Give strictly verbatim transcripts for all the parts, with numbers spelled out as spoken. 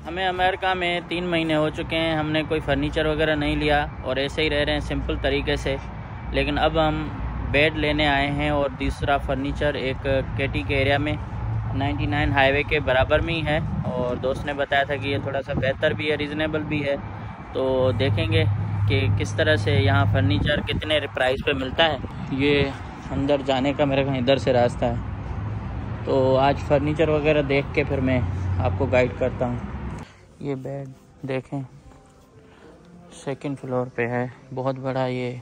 हमें अमेरिका में तीन महीने हो चुके हैं, हमने कोई फर्नीचर वगैरह नहीं लिया और ऐसे ही रह रहे हैं सिंपल तरीके से। लेकिन अब हम बेड लेने आए हैं और दूसरा फर्नीचर एक केटी के एरिया में निन्यानवे हाईवे के बराबर में ही है, और दोस्त ने बताया था कि ये थोड़ा सा बेहतर भी है, रीज़नेबल भी है। तो देखेंगे कि किस तरह से यहाँ फर्नीचर कितने प्राइस पे मिलता है। ये अंदर जाने का मेरे ख्याल इधर से रास्ता है, तो आज फर्नीचर वगैरह देख के फिर मैं आपको गाइड करता हूँ। ये बेड देखें, सेकंड फ्लोर पे है, बहुत बड़ा ये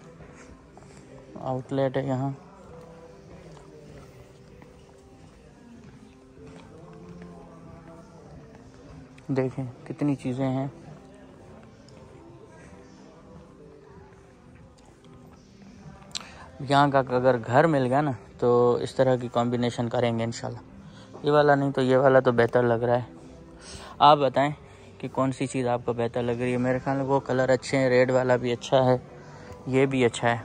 आउटलेट है यहाँ। देखें कितनी चीज़ें हैं। यहाँ का अगर घर मिल गया ना तो इस तरह की कॉम्बिनेशन करेंगे इंशाल्लाह। ये वाला नहीं तो ये वाला तो बेहतर लग रहा है। आप बताएं कि कौन सी चीज़ आपको बेहतर लग रही है। मेरे ख्याल में वो कलर अच्छे हैं, रेड वाला भी अच्छा है, ये भी अच्छा है।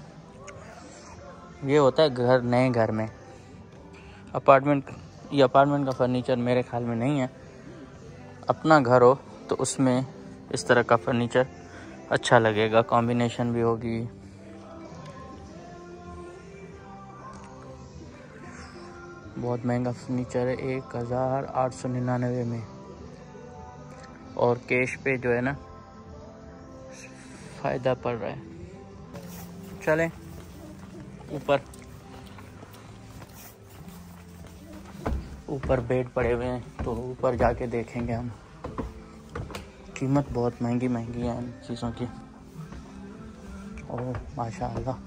ये होता है घर, नए घर में। अपार्टमेंट, ये अपार्टमेंट का फर्नीचर मेरे ख्याल में नहीं है। अपना घर हो तो उसमें इस तरह का फर्नीचर अच्छा लगेगा, कॉम्बिनेशन भी होगी। बहुत महंगा फर्नीचर है, एक हज़ार आठ सौ निन्यानवे में, और कैश पे जो है ना फ़ायदा पड़ रहा है। चलें ऊपर, ऊपर बेड पड़े हुए हैं तो ऊपर जाके देखेंगे हम। कीमत बहुत महंगी महंगी है इन चीज़ों की। ओह माशाअल्लाह।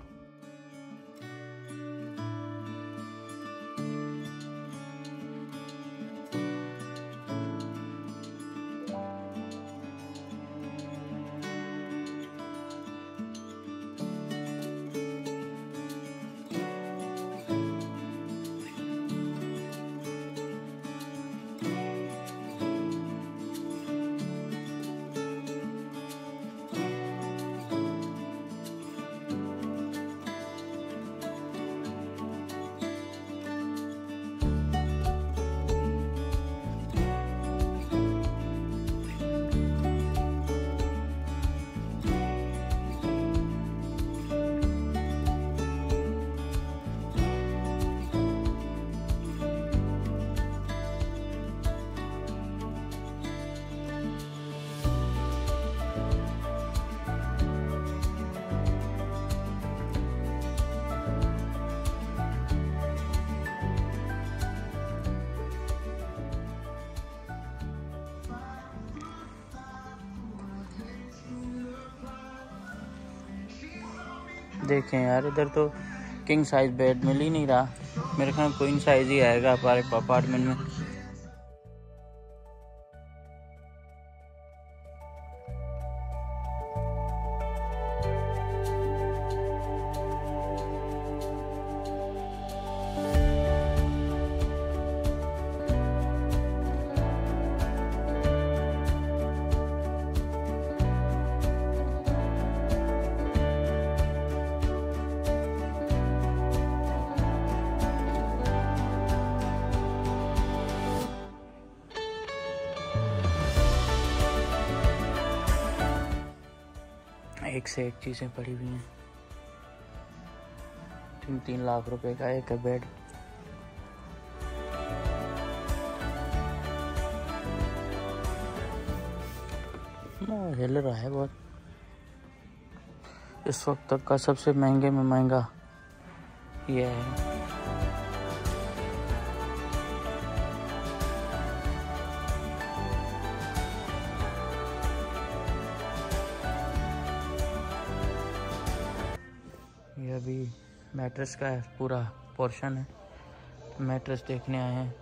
देखें यार, इधर तो किंग साइज बेड मिल ही नहीं रहा। मेरे ख्याल क्वीन साइज ही आएगा हमारे अपार्टमेंट में। एक से एक चीज़ें पड़ी हुई हैं। तीन तीन लाख रुपए का एक बेड। हिल रहा है बहुत। इस वक्त तक का सबसे महंगे में महंगा ये है। ये अभी मैट्रेस का है, पूरा पोर्शन है। मैट्रेस देखने आए हैं,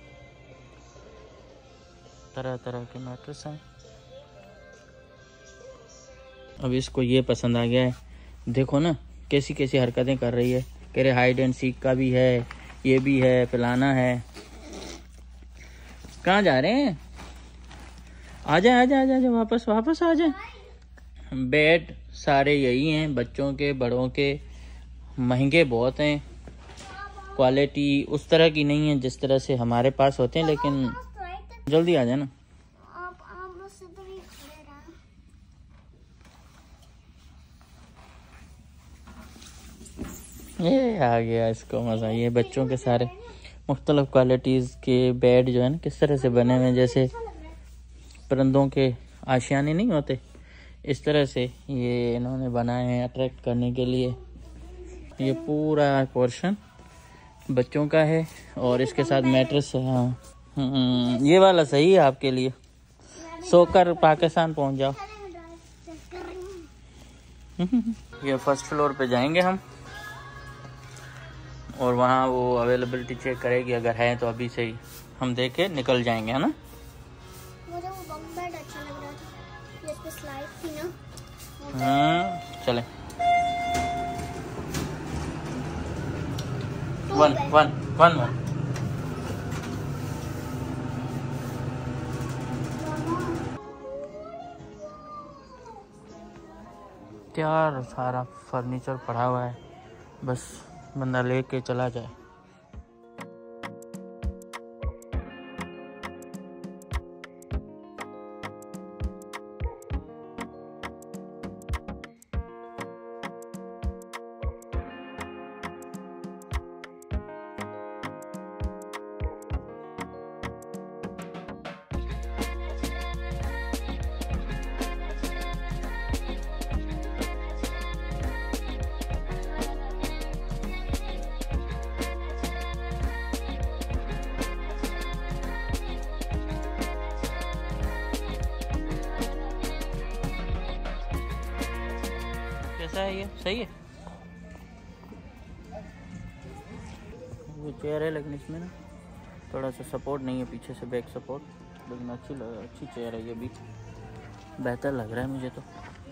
तरह तरह के मैट्रेस हैं। अब इसको ये पसंद आ गया है, देखो ना कैसी कैसी हरकतें कर रही है। कह रहे हाइड एंड सीक का भी है, ये भी है, पिलाना है। कहाँ जा रहे हैं? आ जाए आ जाए आ जाए, वापस वापस आ जाए। बेड सारे यही हैं, बच्चों के बड़ों के। महंगे बहुत हैं, क्वालिटी उस तरह की नहीं है जिस तरह से हमारे पास होते हैं, लेकिन जल्दी आ जाना। आप आप बस इधर ही खड़े रहो। ये आ गया इसको मज़ा। ये बच्चों के सारे मुख्तलिफ क्वालिटीज़ के बेड जो है ना किस तरह से बने हुए हैं, जैसे परिंदों के आशियाने नहीं होते, इस तरह से ये इन्होंने बनाए हैं अट्रैक्ट करने के लिए। ये पूरा पोर्शन बच्चों का है और इसके साथ मैट्रेस है। हाँ, ये वाला सही है आपके लिए, सोकर पाकिस्तान पहुंच जाओ। ये फर्स्ट फ्लोर पे जाएंगे हम और वहाँ वो अवेलेबिलिटी चेक करेगी, अगर है तो अभी से ही हम देख के निकल जाएंगे, है ना। मुझे वो बंक बेड अच्छा लग रहा था, ये इस पे स्लाइड थी ना। हाँ चलें। वन वन वन वन यार सारा फर्नीचर पड़ा हुआ है, बस बंदा लेके चला जाए। कैसा है ये? सही है। वो चेयर है लेकिन इसमें ना थोड़ा सा सपोर्ट नहीं है पीछे से, बैक सपोर्ट, लेकिन अच्छी लग अच्छी चेयर है ये भी, बेहतर लग रहा है मुझे तो।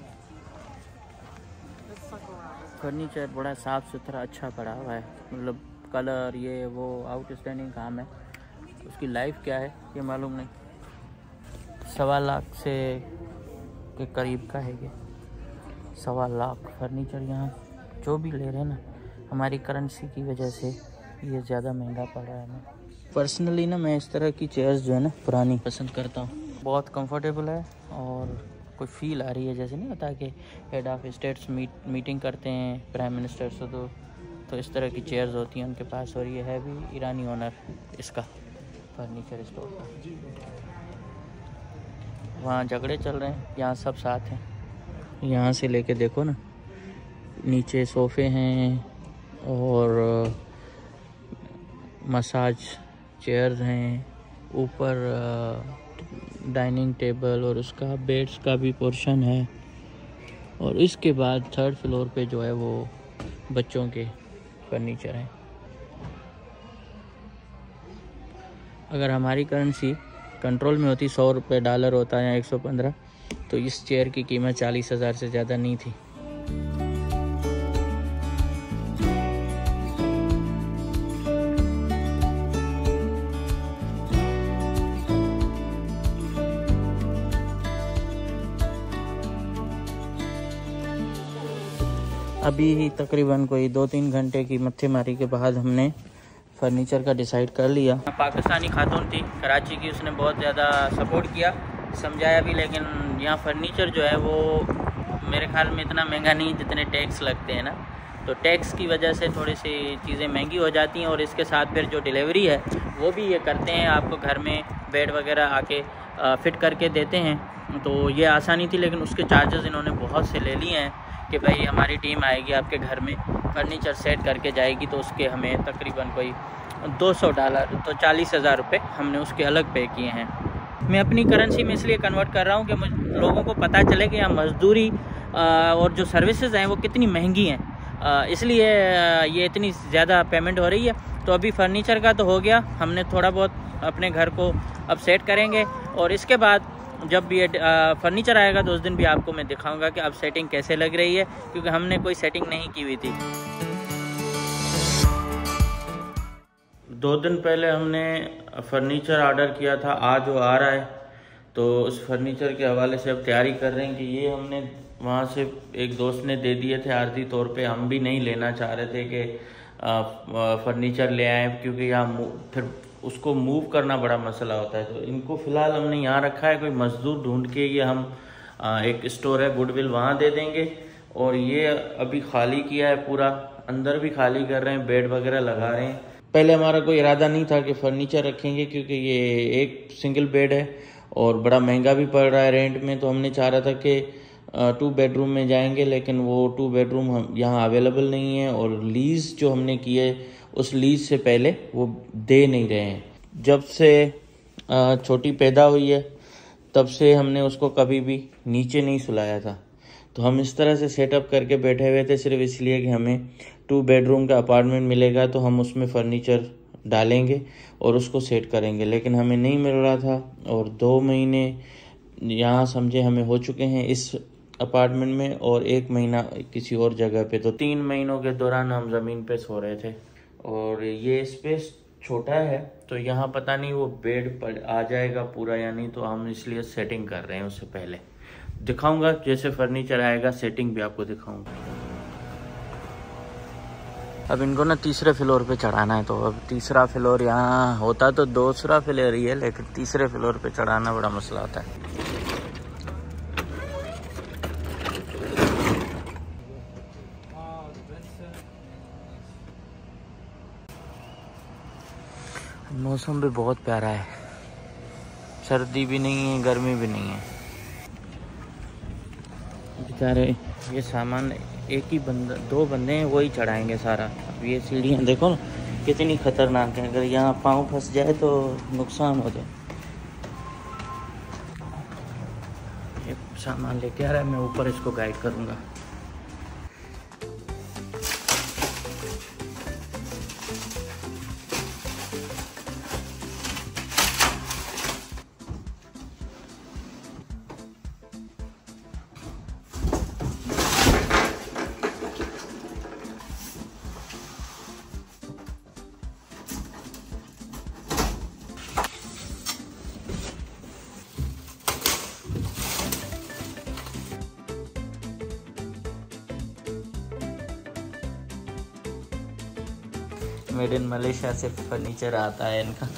फर्नीचर बड़ा साफ़ सुथरा अच्छा पड़ा हुआ है, मतलब कलर ये वो आउटस्टैंडिंग काम है। उसकी लाइफ क्या है ये मालूम नहीं। सवा लाख से के करीब का है ये, सवा लाख फर्नीचर। यहाँ जो भी ले रहे हैं ना, हमारी करेंसी की वजह से ये ज़्यादा महंगा पड़ रहा है हमें। पर्सनली ना मैं इस तरह की चेयर्स जो है ना पुरानी पसंद करता हूँ, बहुत कंफर्टेबल है और कोई फील आ रही है, जैसे नहीं होता कि head of states meet meeting करते हैं प्राइम मिनिस्टर से, तो तो इस तरह की चेयर्स होती हैं उनके पास। और ये है भी ईरानी ओनर इसका फर्नीचर स्टोर का। वहाँ झगड़े चल रहे हैं, यहाँ सब साथ हैं। यहाँ से लेके देखो ना, नीचे सोफ़े हैं और मसाज चेयर्स हैं, ऊपर डाइनिंग टेबल और उसका बेड्स का भी पोर्शन है, और इसके बाद थर्ड फ्लोर पे जो है वो बच्चों के फर्नीचर हैं। अगर हमारी करेंसी कंट्रोल में होती, सौ रुपये डॉलर होता है या एक सौ पंद्रह, तो इस चेयर की कीमत चालीस हज़ार से ज़्यादा नहीं थी। अभी तकरीबन कोई दो तीन घंटे की मत्थे मारी के बाद हमने फर्नीचर का डिसाइड कर लिया। पाकिस्तानी खातून थी कराची की, उसने बहुत ज़्यादा सपोर्ट किया, समझाया भी, लेकिन यहाँ फर्नीचर जो है वो मेरे ख्याल में इतना महंगा नहीं जितने टैक्स लगते हैं ना, तो टैक्स की वजह से थोड़ी सी चीज़ें महंगी हो जाती हैं। और इसके साथ फिर जो डिलीवरी है वो भी ये करते हैं, आपको घर में बेड वगैरह आके फ़िट करके देते हैं, तो ये आसानी थी। लेकिन उसके चार्जेस इन्होंने बहुत से ले लिए हैं कि भाई हमारी टीम आएगी आपके घर में फर्नीचर सेट करके जाएगी, तो उसके हमें तकरीबन कोई दो सौ डॉलर, तो चालीस हज़ार रुपये हमने उसके अलग पे किए हैं। मैं अपनी करेंसी में इसलिए कन्वर्ट कर रहा हूँ कि लोगों को पता चले कि यहाँ मज़दूरी और जो सर्विसेज हैं वो कितनी महंगी हैं, इसलिए ये इतनी ज़्यादा पेमेंट हो रही है। तो अभी फर्नीचर का तो हो गया, हमने थोड़ा बहुत अपने घर को अब सेट करेंगे, और इसके बाद जब भी ये फर्नीचर आएगा तो उस दिन भी आपको मैं दिखाऊंगा कि अब सेटिंग कैसे लग रही है, क्योंकि हमने कोई सेटिंग नहीं की हुई थी। दो दिन पहले हमने फर्नीचर ऑर्डर किया था, आज वो आ रहा है, तो उस फर्नीचर के हवाले से अब तैयारी कर रहे हैं कि ये हमने वहाँ से एक दोस्त ने दे दिए थे आर्जी तौर पे। हम भी नहीं लेना चाह रहे थे कि फर्नीचर ले आएँ, क्योंकि यहाँ फिर उसको मूव करना बड़ा मसला होता है। तो इनको फ़िलहाल हमने यहाँ रखा है, कोई मज़दूर ढूंढ के ये हम एक स्टोर है गुडविल, वहाँ दे देंगे। और ये अभी खाली किया है पूरा, अंदर भी खाली कर रहे हैं, बेड वगैरह लगा रहे हैं। पहले हमारा कोई इरादा नहीं था कि फर्नीचर रखेंगे, क्योंकि ये एक सिंगल बेड है और बड़ा महंगा भी पड़ रहा है रेंट में। तो हमने चाह रहा था कि टू बेडरूम में जाएंगे, लेकिन वो टू बेडरूम हम यहाँ अवेलेबल नहीं है, और लीज़ जो हमने की है उस लीज़ से पहले वो दे नहीं रहे हैं। जब से छोटी पैदा हुई है तब से हमने उसको कभी भी नीचे नहीं सुलाया था। तो हम इस तरह से सेटअप करके बैठे हुए थे सिर्फ इसलिए कि हमें टू बेडरूम का अपार्टमेंट मिलेगा तो हम उसमें फर्नीचर डालेंगे और उसको सेट करेंगे, लेकिन हमें नहीं मिल रहा था। और दो महीने यहाँ समझे हमें हो चुके हैं इस अपार्टमेंट में, और एक महीना किसी और जगह पे। तो तीन महीनों के दौरान हम ज़मीन पे सो रहे थे। और ये स्पेस छोटा है तो यहाँ पता नहीं वो बेड पर आ जाएगा पूरा या नहीं, तो हम इसलिए सेटिंग कर रहे हैं। उससे पहले दिखाऊंगा जैसे फर्नीचर आएगा, सेटिंग भी आपको दिखाऊंगा। अब इनको ना तीसरे फ्लोर पे चढ़ाना है, तो अब तीसरा फ्लोर यहाँ होता तो दूसरा फ्लोर ही है, लेकिन तीसरे फ्लोर पे चढ़ाना बड़ा मसला होता है। मौसम भी बहुत प्यारा है, सर्दी भी नहीं है गर्मी भी नहीं है। बेचारे ये सामान एक ही बंदा, दो बंदे हैं वही चढ़ाएंगे सारा। अब ये सीढ़ियाँ देखो ना कितनी खतरनाक है, अगर यहाँ पाँव फंस जाए तो नुकसान हो जाए। ये सामान लेके आ रहा है, मैं ऊपर इसको गाइड करूँगा। मेड इन मलेशिया से फर्नीचर आता है इनका।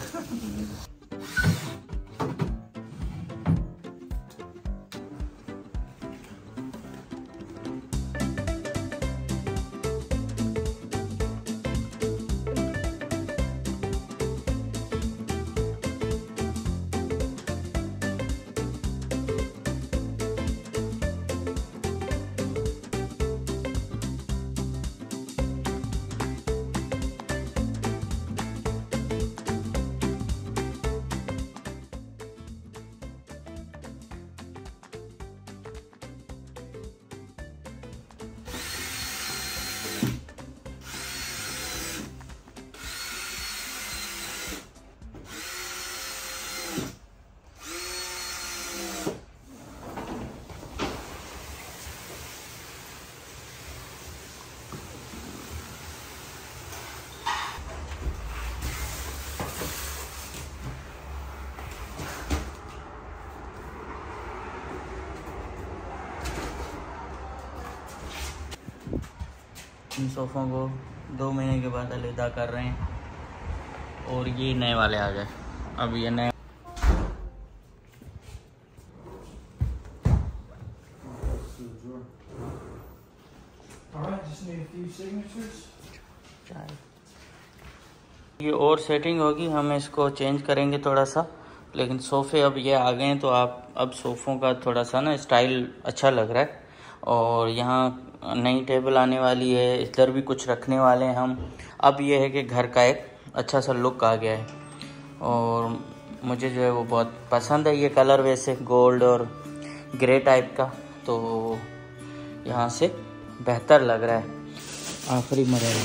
इन सोफ़ों को दो महीने के बाद अलविदा कर रहे हैं, और ये नए वाले आ गए। अब ये नए ये और सेटिंग होगी, हम इसको चेंज करेंगे थोड़ा सा। लेकिन सोफ़े अब ये आ गए हैं तो आप अब सोफ़ों का थोड़ा सा ना स्टाइल अच्छा लग रहा है। और यहाँ नई टेबल आने वाली है, इधर भी कुछ रखने वाले हैं हम। अब ये है कि घर का एक अच्छा सा लुक आ गया है, और मुझे जो है वो बहुत पसंद है ये कलर, वैसे गोल्ड और ग्रे टाइप का। तो यहाँ से बेहतर लग रहा है। आखिरी मरहला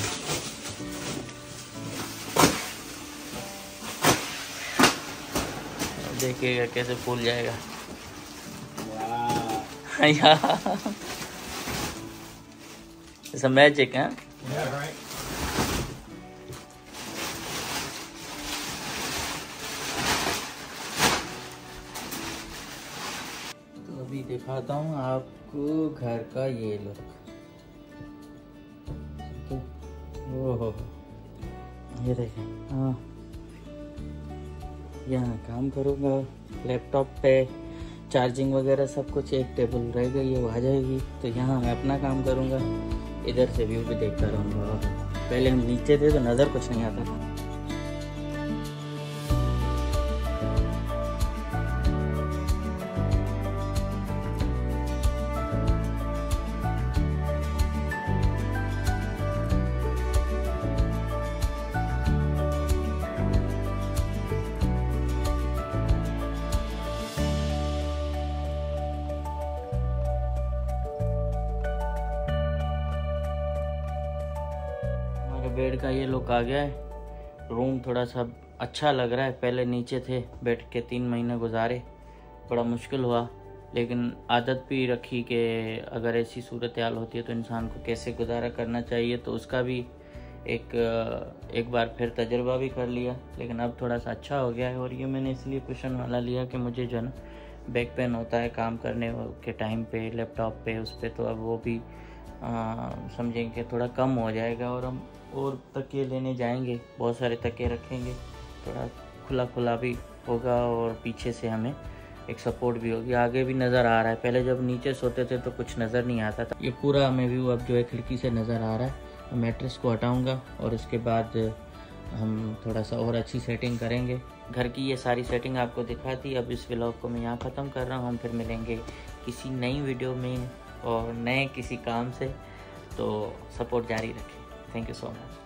देखिएगा कैसे फूल जाएगा। It's a magic, huh? Yeah, right. तो अभी दिखाता हूँ आपको घर का ये लुक। ओहो, ये देखें। हाँ, यहाँ काम करूँगा। लैपटॉप पे चार्जिंग वगैरह सब कुछ, एक टेबल रह गई है वो आ जाएगी, तो यहाँ मैं अपना काम करूँगा। इधर से व्यू भी देखता रहूँगा। पहले हम नीचे थे तो नज़र कुछ नहीं आता था। बेड का ये लुक आ गया है। रूम थोड़ा सा अच्छा लग रहा है। पहले नीचे थे, बैठ के तीन महीने गुजारे, बड़ा मुश्किल हुआ, लेकिन आदत भी रखी कि अगर ऐसी सूरत हाल होती है तो इंसान को कैसे गुजारा करना चाहिए, तो उसका भी एक एक बार फिर तजुर्बा भी कर लिया। लेकिन अब थोड़ा सा अच्छा हो गया है। और ये मैंने इसलिए कुशन वाला लिया कि मुझे जो है ना बैक पेन होता है काम करने के टाइम पे लैपटॉप पे, उस पर, तो अब वो भी समझेंगे थोड़ा कम हो जाएगा। और हम और तकिए लेने जाएंगे, बहुत सारे तकिए रखेंगे, थोड़ा खुला खुला भी होगा और पीछे से हमें एक सपोर्ट भी होगी। आगे भी नज़र आ रहा है, पहले जब नीचे सोते थे तो कुछ नज़र नहीं आता था। ये पूरा हमें व्यू अब जो है खिड़की से नज़र आ रहा है। मैट्रेस को हटाऊंगा और उसके बाद हम थोड़ा सा और अच्छी सेटिंग करेंगे। घर की ये सारी सेटिंग आपको दिखा दी। अब इस व्लॉग को मैं यहाँ ख़त्म कर रहा हूँ। हम फिर मिलेंगे किसी नई वीडियो में और नए किसी काम से, तो सपोर्ट जारी रखें। Thank you so much.